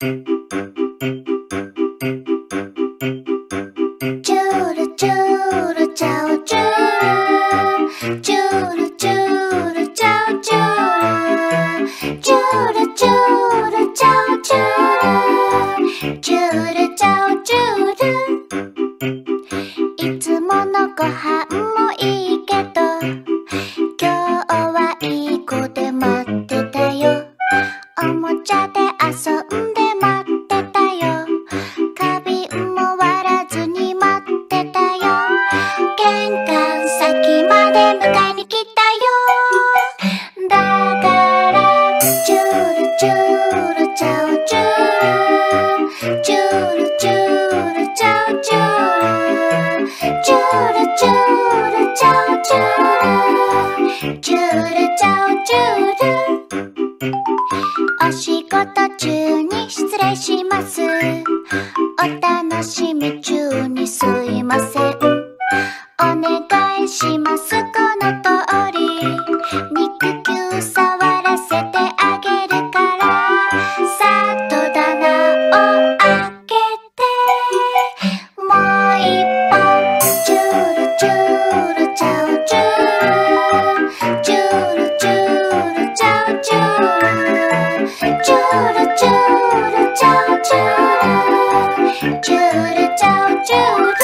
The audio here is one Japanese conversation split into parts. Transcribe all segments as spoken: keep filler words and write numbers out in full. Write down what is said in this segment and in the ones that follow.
チュルチュルチャオチュルチュルチュルチャオチュルチュルチュルチャオチュルチュルチャオチュル。いつものご飯もいいけど今日はいい子で待ってたよ。おもちゃで遊んで待ってたよ。花瓶も割らずに待ってたよ。玄関先まで迎えに来たよ。だからチュルチュルチャオチュルチュルチュルチャオチュルチュルチュルチャオチュルチュルチャオチュル。お仕事中に失礼します。お楽しみ中にすいません。お願いします。この通り肉球触らせてあげるから。さっと棚を開けてもう一本チュルチュルチャオチュルチュルチュルチャオチュルチュルチュルチャオチュルチュルチャオチュル。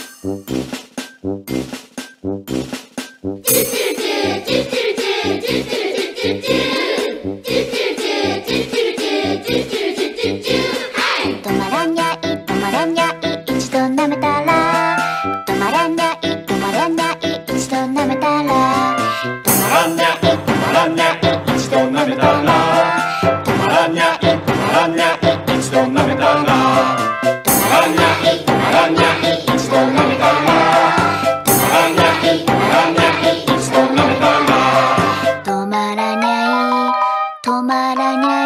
止まらにゃい止まらにゃい一度舐めたら止まらにゃい止まらにゃい一度舐めたら止まらにゃい止まらにゃい一度舐めたら止まらにゃい止まらにゃい一度舐めたら止まらにゃい止まらにゃい一度舐めたら止まらにゃい止まらにゃい一度舐めたら止まらにゃい止まらにゃい